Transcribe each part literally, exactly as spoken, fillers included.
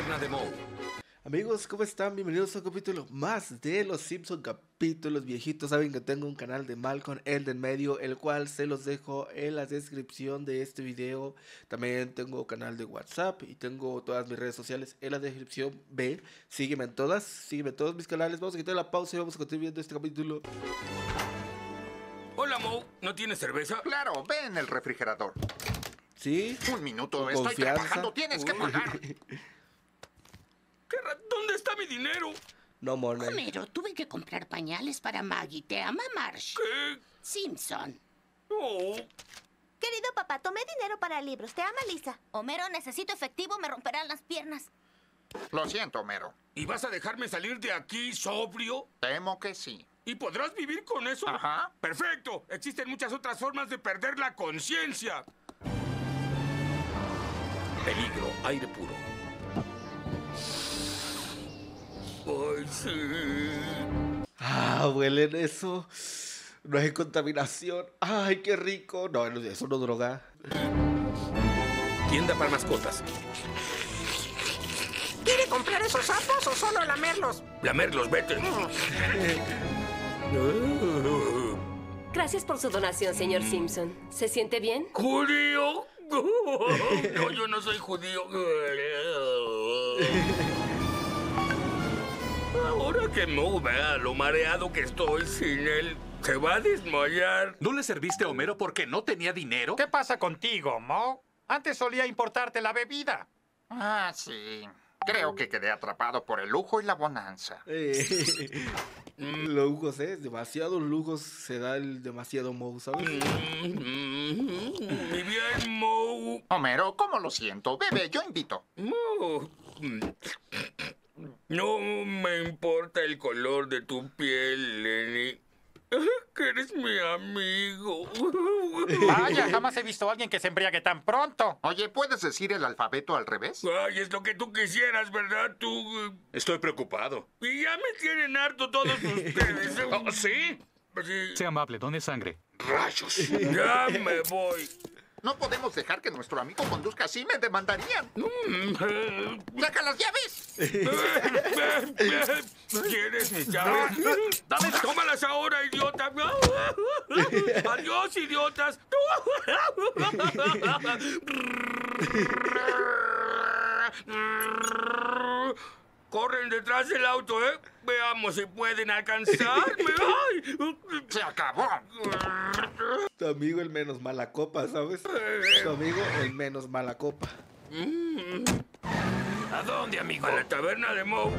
taberna de Moe. Amigos, ¿cómo están? Bienvenidos a un capítulo más de Los Simpson, capítulos viejitos. Saben que tengo un canal de Malcolm el del medio, el cual se los dejo en la descripción de este video. También tengo canal de WhatsApp y tengo todas mis redes sociales en la descripción. Ve, sígueme en todas, sígueme en todos mis canales. Vamos a quitar la pausa y vamos a continuar viendo este capítulo. Hola, Moe. ¿No tienes cerveza? Claro, ve en el refrigerador. ¿Sí? Un minuto, Con estoy confianza. trabajando, tienes que pagar. ¿Qué ra- ¿Dónde está mi dinero? No, money. Homero, tuve que comprar pañales para Maggie. ¿Te ama Marsh? ¿Qué? Simpson. Oh. Querido papá, tomé dinero para libros. Te ama Lisa. Homero, necesito efectivo, me romperán las piernas. Lo siento, Homero. ¿Y vas a dejarme salir de aquí sobrio? Temo que sí. ¿Y podrás vivir con eso? Ajá. Perfecto. Existen muchas otras formas de perder la conciencia. Peligro, aire puro. Ay, sí. Ah, huelen eso. No hay contaminación. Ay, qué rico. No, eso no droga. Tienda para mascotas. ¿Quiere comprar esos sapos o solo lamerlos? Lamerlos, vete. Gracias por su donación, señor Simpson. ¿Se siente bien? ¿Judío? No, yo no soy judío. Ahora que Moe vea lo mareado que estoy sin él, se va a desmayar. ¿No le serviste a Homero porque no tenía dinero? ¿Qué pasa contigo, Moe? Antes solía importarte la bebida. Ah, sí. Creo que quedé atrapado por el lujo y la bonanza. Eh, lujos, ¿eh? Demasiados lujos se da el demasiado Moe, ¿sabes? Mi bien, Moe. Homero, ¿cómo lo siento? Bebe, yo invito. Moe. No me importa el color de tu piel, Lenny. Que eres mi amigo. Vaya, jamás he visto a alguien que se embriague tan pronto. Oye, ¿puedes decir el alfabeto al revés? Ay, es lo que tú quisieras, ¿verdad? Tú... Estoy preocupado. Y ya me tienen harto todos ustedes. Oh, ¿sí? Sí. Sea amable, done sangre. Rayos. Ya me voy. No podemos dejar que nuestro amigo conduzca así, me demandarían. ¡Saca las llaves! ¿Quieres mis llaves? Dame, tómalas ahora, idiota. Adiós, idiotas. Corren detrás del auto, ¿eh? Veamos si pueden alcanzarme. ¡Ay! ¡Se acabó! Tu amigo el menos mala copa, ¿sabes? Tu amigo el menos mala copa. ¿A dónde, amigo? A la taberna de Moe.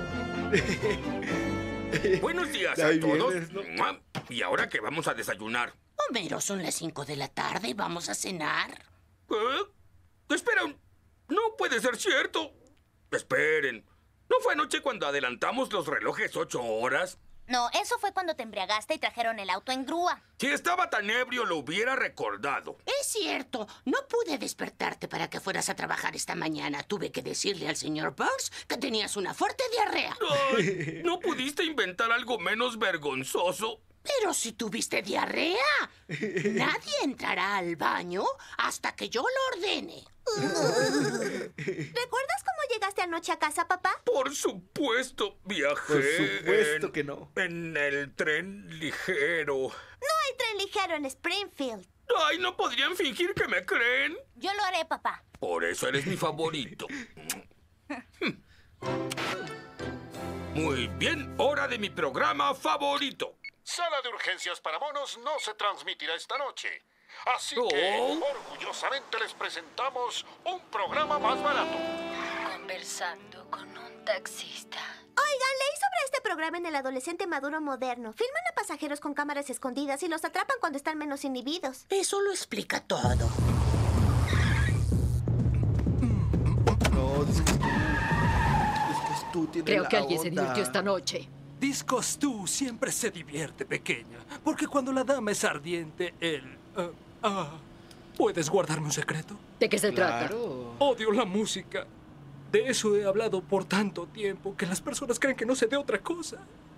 Buenos días Ahí a todos. vienes, ¿no? ¿Y ahora qué vamos a desayunar? Homero, son las cinco de la tarde. ¿Vamos a cenar? ¿Eh? Espera, un- no puede ser cierto. Esperen. ¿No fue anoche cuando adelantamos los relojes ocho horas? No, eso fue cuando te embriagaste y trajeron el auto en grúa. Si estaba tan ebrio, lo hubiera recordado. Es cierto. No pude despertarte para que fueras a trabajar esta mañana. Tuve que decirle al señor Burns que tenías una fuerte diarrea. Ay, ¿no pudiste inventar algo menos vergonzoso? Pero si tuviste diarrea, nadie entrará al baño hasta que yo lo ordene. ¿Recuerdas cómo llegaste anoche a casa, papá? Por supuesto, viajé. Por supuesto en- que no. En el tren ligero. No hay tren ligero en Springfield. Ay, ¿no podrían fingir que me creen? Yo lo haré, papá. Por eso eres mi favorito. Muy bien, hora de mi programa favorito. Sala de urgencias para monos no se transmitirá esta noche. Así Oh. que, orgullosamente les presentamos un programa más barato. Conversando con un taxista. Oigan, leí sobre este programa en El Adolescente Maduro Moderno. Filman a pasajeros con cámaras escondidas y los atrapan cuando están menos inhibidos. Eso lo explica todo. No, Discos tú. Discos tú tienes Creo la que alguien se onda. divirtió esta noche. Discos tú siempre se divierte, pequeña. Porque cuando la dama es ardiente, él... ah, ah, ¿puedes guardarme un secreto? ¿De qué se trata? Claro. Odio la música. De eso he hablado por tanto tiempo que las personas creen que no sé de otra cosa.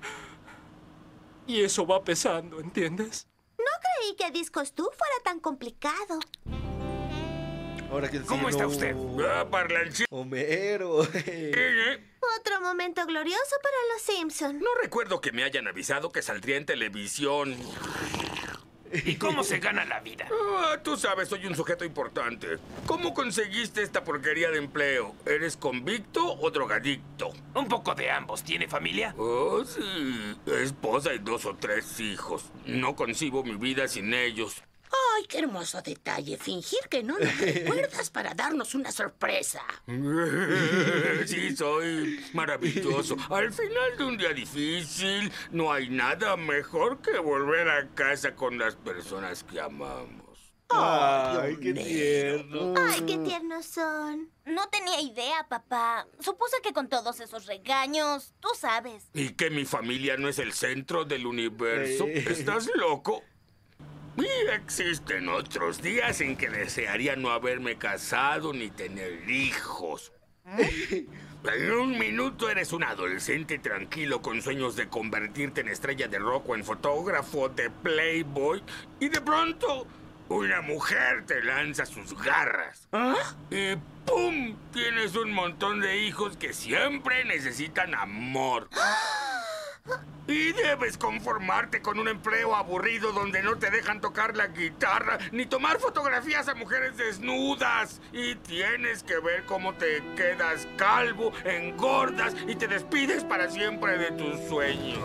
Y eso va pesando, ¿entiendes? No creí que Discos tú fuera tan complicado. Ahora que ¿Cómo está usted? Ah, parlanchín. Homero. Otro momento glorioso para los Simpson. No recuerdo que me hayan avisado que saldría en televisión. ¿Y cómo se gana la vida? Ah, tú sabes, soy un sujeto importante. ¿Cómo conseguiste esta porquería de empleo? ¿Eres convicto o drogadicto? Un poco de ambos. ¿Tiene familia? Oh, sí. Esposa y dos o tres hijos. No concibo mi vida sin ellos. ¡Ay, qué hermoso detalle! Fingir que no nos recuerdas para darnos una sorpresa. Sí, soy maravilloso. Al final de un día difícil, no hay nada mejor que volver a casa con las personas que amamos. Ay, qué tierno. Ay, qué tiernos son. No tenía idea, papá. Supuse que con todos esos regaños, tú sabes. ¿Y que mi familia no es el centro del universo? ¿Estás loco? Y existen otros días en que desearía no haberme casado ni tener hijos. En un minuto eres un adolescente tranquilo con sueños de convertirte en estrella de rock o en fotógrafo de Playboy. Y de pronto, una mujer te lanza sus garras. ¿Ah? Y ¡pum! Tienes un montón de hijos que siempre necesitan amor. Y debes conformarte con un empleo aburrido donde no te dejan tocar la guitarra ni tomar fotografías a mujeres desnudas. Y tienes que ver cómo te quedas calvo, engordas y te despides para siempre de tus sueños.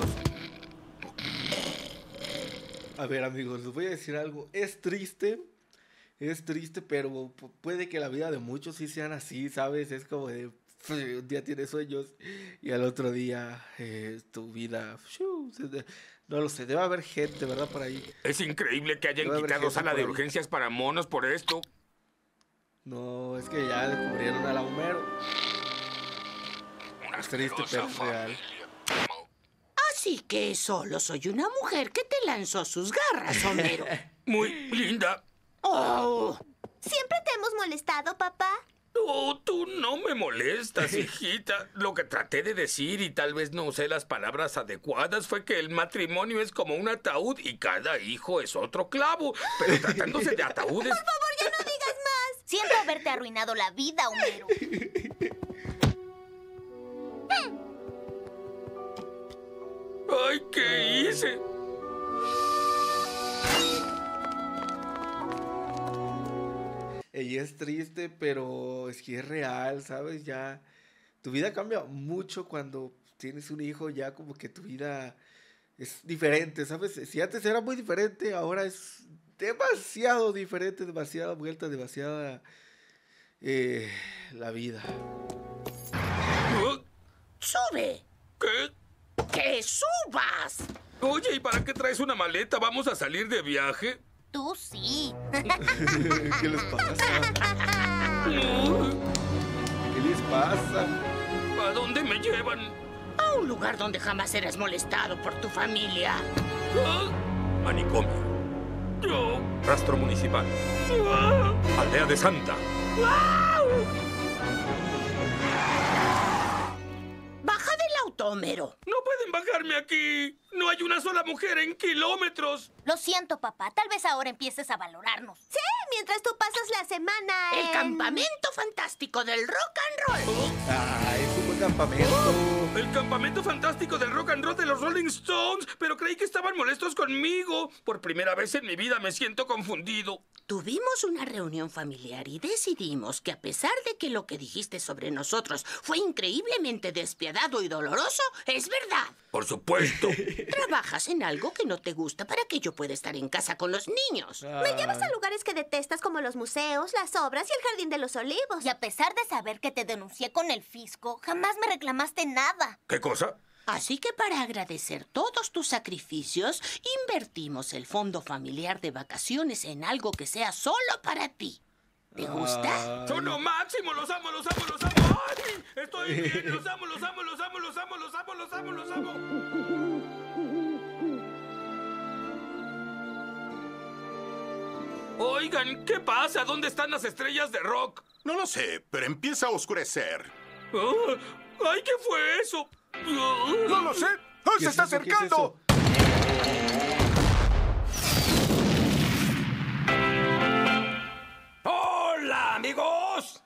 A ver, amigos, les voy a decir algo. Es triste, es triste, pero puede que la vida de muchos sí sean así, ¿sabes? Es como de... un día tienes sueños y al otro día eh, tu vida... No lo sé, debe haber gente, ¿verdad? Por ahí. Es increíble que hayan Debe quitado haber sala gente de por ahí. urgencias para monos por esto. No, es que ya descubrieron al Homero. Es triste, pero es real. Así que solo soy una mujer que te lanzó sus garras, Homero. Muy linda. Oh. ¿Siempre te hemos molestado, papá? Oh, tú no me molestas, hijita. Lo que traté de decir, y tal vez no usé las palabras adecuadas, fue que el matrimonio es como un ataúd y cada hijo es otro clavo. Pero tratándose de ataúdes... Por favor, ya no digas más. Siento haberte arruinado la vida, Homero. ¡Ay, qué hice! Ella es triste, pero es que es real, ¿sabes? Ya tu vida cambia mucho cuando tienes un hijo, ya como que tu vida es diferente, ¿sabes? Si antes era muy diferente, ahora es demasiado diferente, demasiada vuelta, demasiada eh, la vida. ¡Sube! ¿Qué? ¡Que subas! Oye, ¿y para qué traes una maleta? ¿Vamos a salir de viaje? Tú sí. ¿Qué les pasa? ¿Qué les pasa? ¿A dónde me llevan? A un lugar donde jamás serás molestado por tu familia. ¿Ah? Manicomio. Yo. Rastro municipal. Ah. Aldea de Santa. Baja del auto, Homero. No pueden bajarme aquí. No hay una sola mujer en kilómetros. Lo siento, papá. Tal vez ahora empieces a valorarnos. Sí, mientras tú pasas la semana El en... campamento fantástico del rock and roll. Ah, es un buen campamento. El campamento fantástico del rock and roll de los Rolling Stones. Pero creí que estaban molestos conmigo. Por primera vez en mi vida me siento confundido. Tuvimos una reunión familiar y decidimos que a pesar de que lo que dijiste sobre nosotros fue increíblemente despiadado y doloroso, es verdad. Por supuesto. Trabajas en algo que no te gusta para que yo pueda estar en casa con los niños. Me llevas a lugares que detestas como los museos, las obras y el Jardín de los Olivos. Y a pesar de saber que te denuncié con el fisco, jamás me reclamaste nada. ¿Qué cosa? Así que para agradecer todos tus sacrificios, invertimos el fondo familiar de vacaciones en algo que sea solo para ti. ¿Te gusta? Ay. ¡Son lo máximo! ¡Los amo, los amo, los amo! ¡Ay! ¡Estoy bien! ¡Los amo, los amo, los amo, los amo, los amo, los amo, los amo! Oigan, ¿qué pasa? ¿Dónde están las estrellas de rock? No lo sé, pero empieza a oscurecer. Oh, ¡ay, qué fue eso! ¡No lo sé! ¡Ah, ¿Qué se es está eso? ¿Qué es acercando! Hola, amigos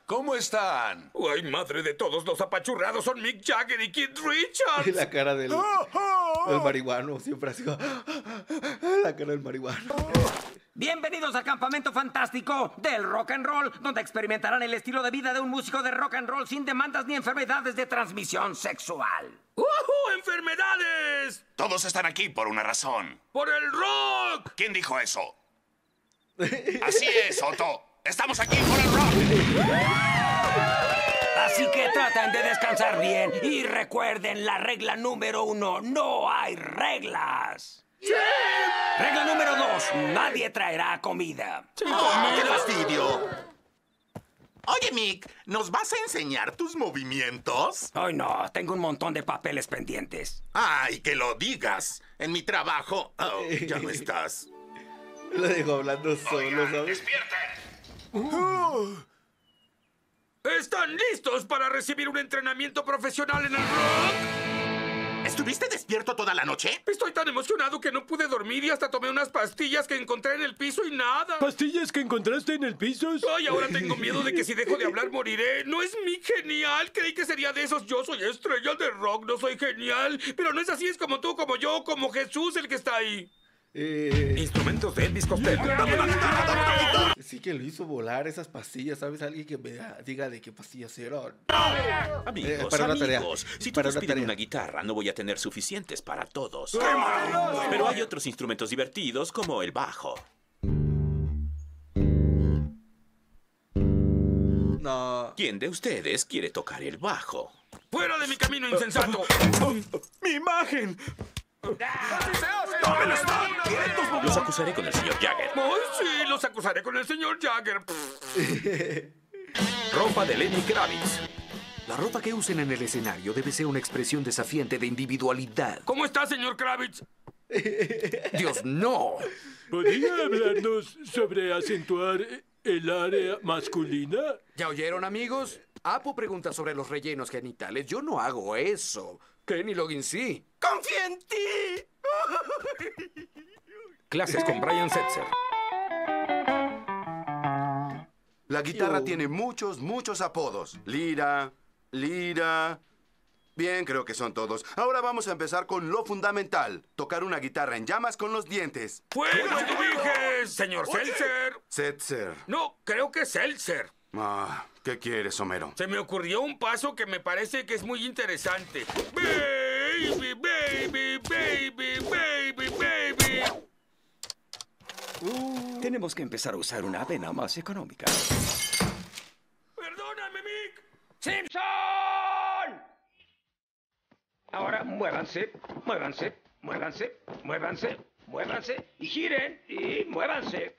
¿Cómo están? ¡Ay, madre de todos los apachurrados! Son Mick Jagger y Keith Richards. Y la cara del, del marihuano siempre así. La cara del marihuano. Bienvenidos al campamento fantástico del rock and roll, donde experimentarán el estilo de vida de un músico de rock and roll sin demandas ni enfermedades de transmisión sexual. ¡Uh! ¡Enfermedades! Todos están aquí por una razón. ¡Por el rock! ¿Quién dijo eso? Así es, Otto. Estamos aquí por el rock. Así que traten de descansar bien y recuerden la regla número uno, no hay reglas. ¡Sí! Regla número dos, nadie traerá comida. Sí, oh, ¡qué fastidio! Oye, Mick, ¿nos vas a enseñar tus movimientos? Ay, no, tengo un montón de papeles pendientes. Ay, que lo digas. En mi trabajo... Oh, ya no estás. Lo dejo hablando solo, Oigan, ¿sabes? ¡Despierten! Uh. ¿Están listos para recibir un entrenamiento profesional en el rock? ¿Estuviste despierto toda la noche? Estoy tan emocionado que no pude dormir y hasta tomé unas pastillas que encontré en el piso y nada. ¿Pastillas que encontraste en el piso? Ay, ahora tengo miedo de que si dejo de hablar moriré. ¿No es mi genial? Creí que sería de esos. Yo soy estrella de rock, no soy genial. Pero no es así, es como tú, como yo, como Jesús el que está ahí. Eh... Instrumentos de Elvis Costello. Sí que lo hizo volar esas pastillas, ¿sabes? Alguien que me diga de qué pastillas eran. Amigos, Eh, para una tarea. amigos, si Para todos una piden tarea. una guitarra, no voy a tener suficientes para todos. ¡Qué malo! Pero hay otros instrumentos divertidos, como el bajo. No. ¿Quién de ustedes quiere tocar el bajo? ¡Fuera de mi camino, insensato! ¡Mi imagen! ¿Dónde están? ¿Quieren tus Los acusaré con el señor Jagger. ¡Ay, sí! Los acusaré con el señor Jagger. Ropa de Lenny Kravitz. La ropa que usen en el escenario debe ser una expresión desafiante de individualidad. ¿Cómo está, señor Kravitz? ¡Dios, no! ¿Podría hablarnos sobre acentuar el área masculina? ¿Ya oyeron, amigos? Apo pregunta sobre los rellenos genitales. Yo no hago eso. Kenny Loggins sí. ¡Confía en ti! Clases con Brian Setzer. La guitarra tiene muchos, muchos apodos. Lira, Lira... Bien, creo que son todos. Ahora vamos a empezar con lo fundamental. Tocar una guitarra en llamas con los dientes. ¡Fuego en tu dije, señor Seltzer! Setzer. No, creo que es Seltzer. Ah, ¿qué quieres, Homero? Se me ocurrió un paso que me parece que es muy interesante. Baby, baby, baby, baby, baby. Uh. Tenemos que empezar a usar una avena más económica. Perdóname, Mick. ¡Simpson! Ahora muévanse, muévanse, muévanse, muévanse, muévanse y giren y muévanse.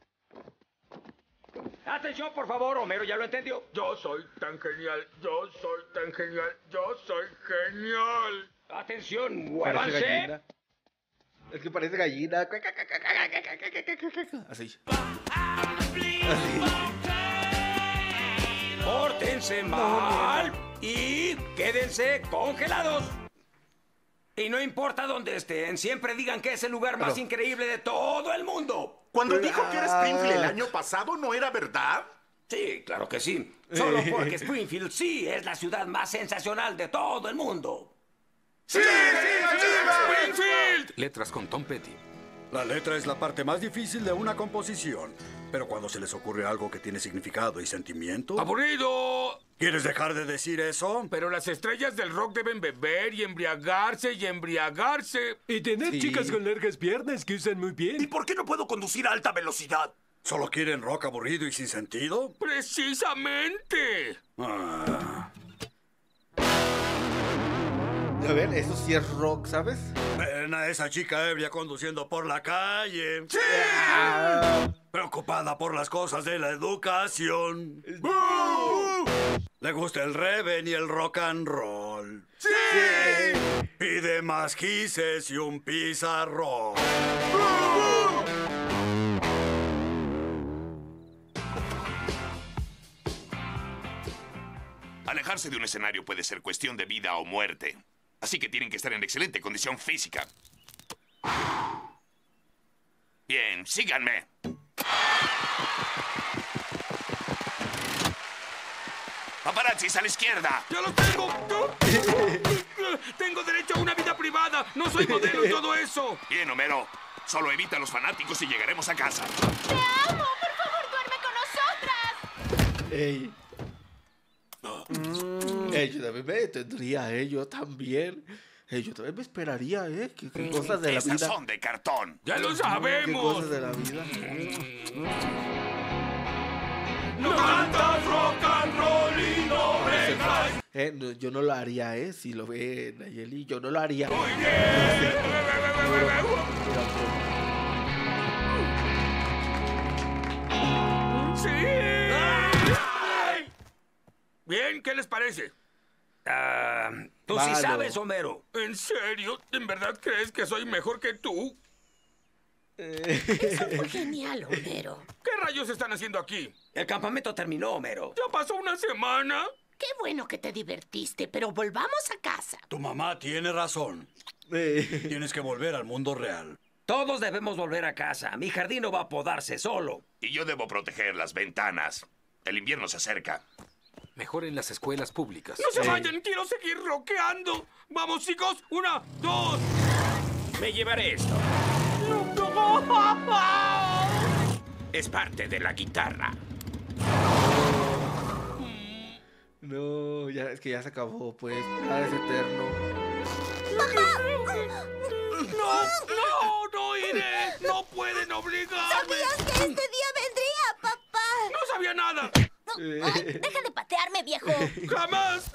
Atención, por favor, Homero, ¿ya lo entendió? Yo soy tan genial, yo soy tan genial, yo soy genial. Atención, Parece muévanse. gallina. Es que parece gallina. Así. Así. Pórtense mal y quédense congelados. Y no importa dónde estén, siempre digan que es el lugar más Pero- increíble de todo el mundo. Cuando dijo que era Springfield el año pasado, ¿no era verdad? Sí, claro que sí. Solo porque Springfield sí es la ciudad más sensacional de todo el mundo. ¡Sí, sí, sí, Springfield! Letras con Tom Petty. La letra es la parte más difícil de una composición. Pero cuando se les ocurre algo que tiene significado y sentimiento... ¡Aburrido! ¿Quieres dejar de decir eso? Pero las estrellas del rock deben beber y embriagarse y embriagarse. Y tener Sí. chicas con largas piernas que usan muy bien. ¿Y por qué no puedo conducir a alta velocidad? ¿Solo quieren rock aburrido y sin sentido? ¡Precisamente! Ah. A ver, eso sí es rock, ¿sabes? Ven a esa chica ebria conduciendo por la calle. ¡Sí! Preocupada por las cosas de la educación. Le gusta el reven y el rock and roll. ¡Sí! Pide más quises y un pizarrón. Alejarse de un escenario puede ser cuestión de vida o muerte. Así que tienen que estar en excelente condición física. Bien, síganme. Paparazzis a la izquierda. ¡Ya los tengo! Tengo derecho a una vida privada. No soy modelo y todo eso. Bien, Homero. Solo evita a los fanáticos y llegaremos a casa. ¡Te amo! ¡Por favor, duerme con nosotras! Ey. Mm. Ey, yo también me tendría, eh. Yo también. Ey, yo también me esperaría, eh. ¿Qué, qué cosas de la Esas vida? son de cartón. ¡Ya lo ¿Qué sabemos! cosas de la vida? ¡No cantas rock and roll y no bregas! Eh, no, yo no lo haría, eh. Si lo ve Nayeli, yo no lo haría. ¡Muy bien! ¡Sí! Bien, ¿qué les parece? Ah, tú sí Malo. sabes, Homero. ¿En serio? ¿En verdad crees que soy mejor que tú? Eso fue genial, Homero. ¿Qué rayos están haciendo aquí? El campamento terminó, Homero. ¿Ya pasó una semana? Qué bueno que te divertiste, pero volvamos a casa. Tu mamá tiene razón. Eh. Tienes que volver al mundo real. Todos debemos volver a casa. Mi jardín no va a podarse solo. Y yo debo proteger las ventanas. El invierno se acerca. Mejor en las escuelas públicas. ¡No se vayan! ¡Quiero seguir rockeando! ¡Vamos, chicos! ¡Una, dos! Me llevaré esto. Es parte de la guitarra. No, ya, es que ya se acabó, pues. Nada es eterno. ¡No! ¡No! ¡No iré! ¡No pueden obligarme! ¿Sabías que este día vendría, papá? ¡No sabía nada! Ay, deja de patearme, viejo. ¡Jamás!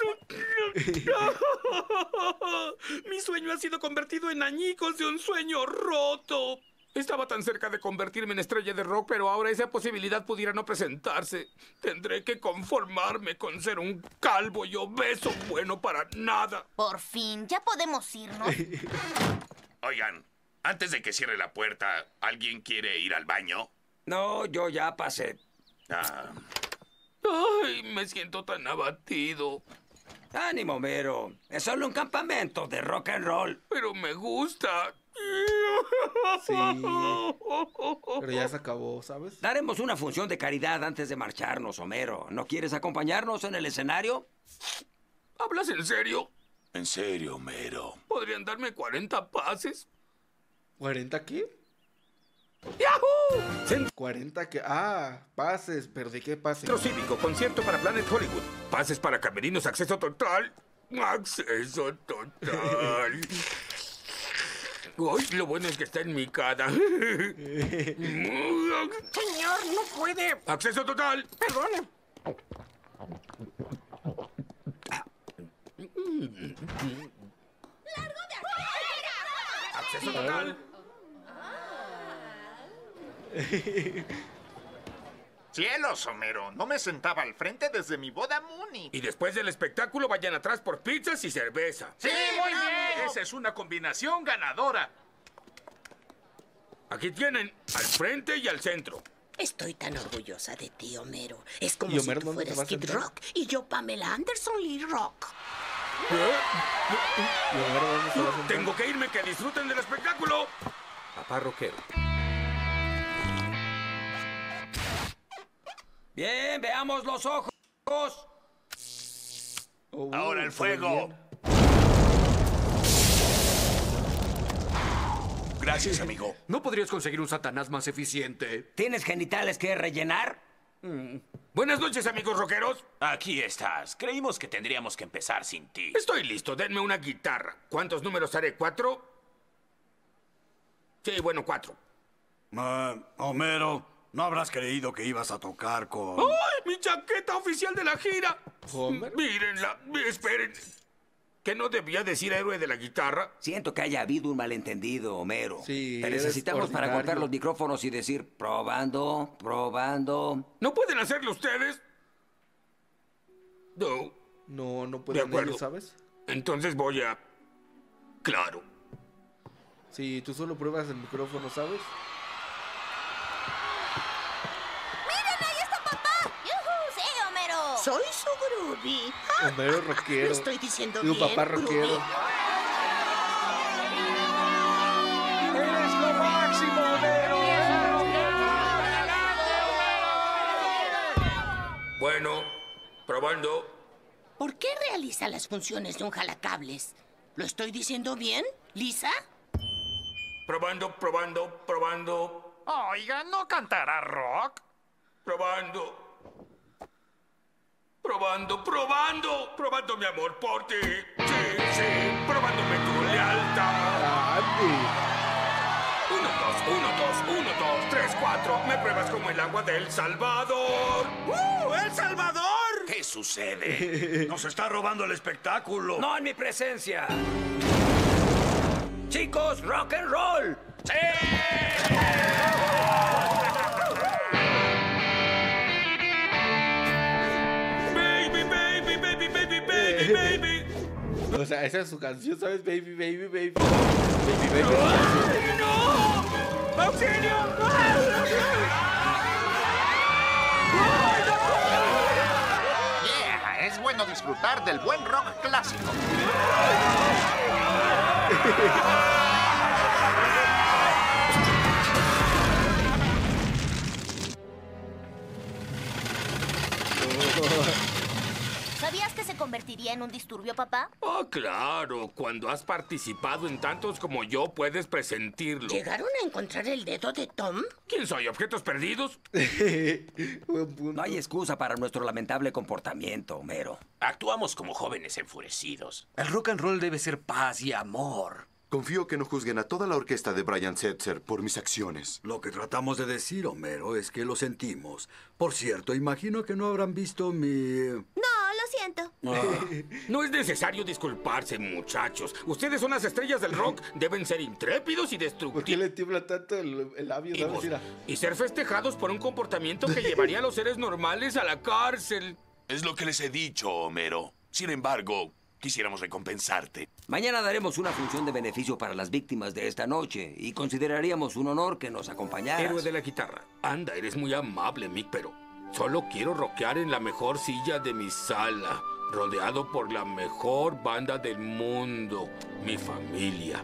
Mi sueño ha sido convertido en añicos de un sueño roto. Estaba tan cerca de convertirme en estrella de rock, pero ahora esa posibilidad pudiera no presentarse. Tendré que conformarme con ser un calvo y obeso bueno para nada. Por fin, ya podemos irnos. Oigan, antes de que cierre la puerta, ¿alguien quiere ir al baño? No, yo ya pasé. Ah, Ay, me siento tan abatido. Ánimo, Homero. Es solo un campamento de rock and roll. Pero me gusta. Sí. Pero ya se acabó, ¿sabes? Daremos una función de caridad antes de marcharnos, Homero. ¿No quieres acompañarnos en el escenario? ¿Hablas en serio? en serio, Homero. ¿Podrían darme cuarenta pases? ¿cuarenta qué? ¡Yahoo! cuarenta que... Ah, pases. ¿Pero de qué pases? Centro Cívico, concierto para Planet Hollywood. Pases para camerinos, acceso total. Acceso total. Uy, lo bueno es que está en mi cara. Señor, no puede. Acceso total. Perdone. Acceso total. Cielos, Homero. No me sentaba al frente desde mi boda Mooney. Y después del espectáculo vayan atrás por pizzas y cerveza. ¡Sí, muy bien! Esa es una combinación ganadora. Aquí tienen, al frente y al centro. Estoy tan orgullosa de ti, Homero. Es como ¿Y si Homero tú dónde se va fueras a Kid sentar? Rock y yo Pamela Anderson Lee Rock. ¿Y Homero dónde se va a sentar? Tengo que irme, que disfruten del espectáculo. Papá rockero. Bien, veamos los ojos. Oh, Ahora el se ve fuego. bien. Gracias, amigo. ¿No podrías conseguir un Satanás más eficiente? ¿Tienes genitales que rellenar? Buenas noches, amigos rockeros. Aquí estás. Creímos que tendríamos que empezar sin ti. Estoy listo, denme una guitarra. ¿Cuántos números haré? ¿Cuatro? Sí, bueno, cuatro. Ah, Homero, ¿no habrás creído que ibas a tocar con...? ¡Ay, mi chaqueta oficial de la gira! Homer. Mírenla, esperen. ¿Que no debía decir héroe de la guitarra? Siento que haya habido un malentendido, Homero. Sí, Te eres necesitamos para ordinario. golpear los micrófonos y decir probando, probando. ¿No pueden hacerlo ustedes? No. No, no De pueden acuerdo. ellos, ¿sabes? Entonces voy a... Claro. Sí, tú solo pruebas el micrófono, ¿sabes? ¡Miren, ahí está papá! ¡Yujú! ¡Sí, Homero! Soy su groovy. Ah, Homero rockero. Lo estoy diciendo Digo, bien. papá rockero. groovy. ¡Eres lo máximo, Homero! Bueno, probando. ¿Por qué realiza las funciones de un jalacables? ¿Lo estoy diciendo bien, Lisa? Probando, probando, probando. Oiga, ¿no cantará rock? Probando. Probando, probando. Probando mi amor por ti. Sí, sí. Probándome tu lealtad. Uno, dos, uno, dos, uno, dos, tres, cuatro. Me pruebas como el agua del Salvador. ¡Uh! ¡El Salvador! ¿Qué sucede? Nos está robando el espectáculo. No en mi presencia. Chicos, rock and roll. ¡Sí! Baby, baby, baby, baby, baby, baby. O sea, esa es su canción, ¿sabes? Baby, baby, baby. Baby, baby. ¡No! ¡Auxilio! Yeah, es bueno disfrutar del buen rock clásico. ¿Sabías que se convertiría en un disturbio, papá? Oh, claro. Cuando has participado en tantos como yo, puedes presentirlo. ¿Llegaron a encontrar el dedo de Tom? ¿Quién soy? ¿Objetos perdidos? No hay excusa para nuestro lamentable comportamiento, Homero. Actuamos como jóvenes enfurecidos. El rock and roll debe ser paz y amor. Confío que no juzguen a toda la orquesta de Brian Setzer por mis acciones. Lo que tratamos de decir, Homero, es que lo sentimos. Por cierto, imagino que no habrán visto mi... No, lo siento. Ah. No es necesario disculparse, muchachos. Ustedes son las estrellas del rock. Deben ser intrépidos y destructivos. ¿Por qué le tiembla tanto el, el labio? Y, ¿Sabes? vos- Mira. y ser festejados por un comportamiento que llevaría a los seres normales a la cárcel. Es lo que les he dicho, Homero. Sin embargo, quisiéramos recompensarte. Mañana daremos una función de beneficio para las víctimas de esta noche y consideraríamos un honor que nos acompañaras. Héroe de la guitarra. Anda, eres muy amable, Mick, pero solo quiero rockear en la mejor silla de mi sala, rodeado por la mejor banda del mundo, mi familia.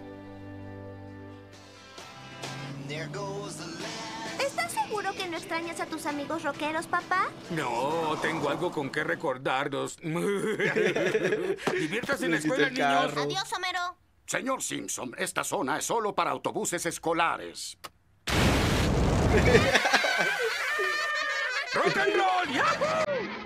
¿Estás seguro que no extrañas a tus amigos rockeros, papá? No, tengo algo con qué recordarnos. Diviértase en la escuela, niños. Adiós, Homero. Señor Simpson, esta zona es solo para autobuses escolares. ¡Rock and roll! ¡Yahoo!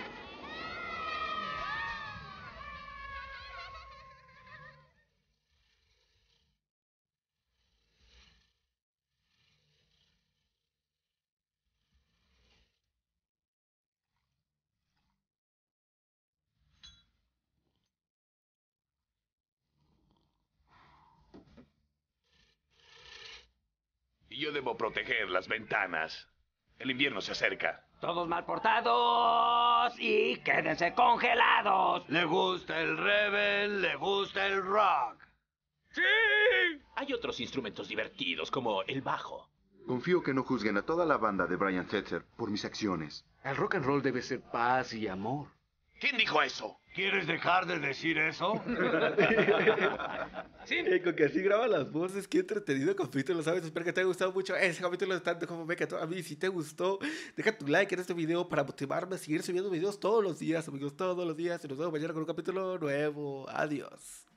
Y yo debo proteger las ventanas. El invierno se acerca. Todos mal portados y quédense congelados. Le gusta el rebel, le gusta el rock. ¡Sí! Hay otros instrumentos divertidos, como el bajo. Confío que no juzguen a toda la banda de Brian Setzer por mis acciones. El rock and roll debe ser paz y amor. ¿Quién dijo eso? ¿Quieres dejar de decir eso? Sí. Eh, con que así graba las voces, qué entretenido capítulo, ¿sabes? Espero que te haya gustado mucho ese capítulo tanto como me que a mí. Si te gustó, deja tu like en este video para motivarme a seguir subiendo videos todos los días, amigos, todos los días. Y nos vemos mañana con un capítulo nuevo. Adiós.